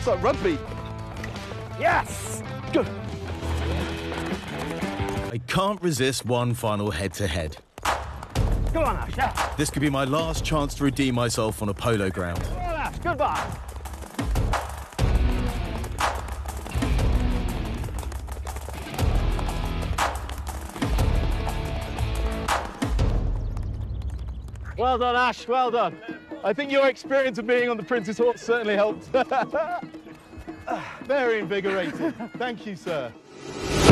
It's like rugby. Yes! Good. I can't resist one final head-to-head. Go on, Ash, yeah. This could be my last chance to redeem myself on a polo ground. Go on, Ash, goodbye. Well done, Ash, well done. I think your experience of being on the Prince's Horse certainly helped. Very invigorating. Thank you, sir.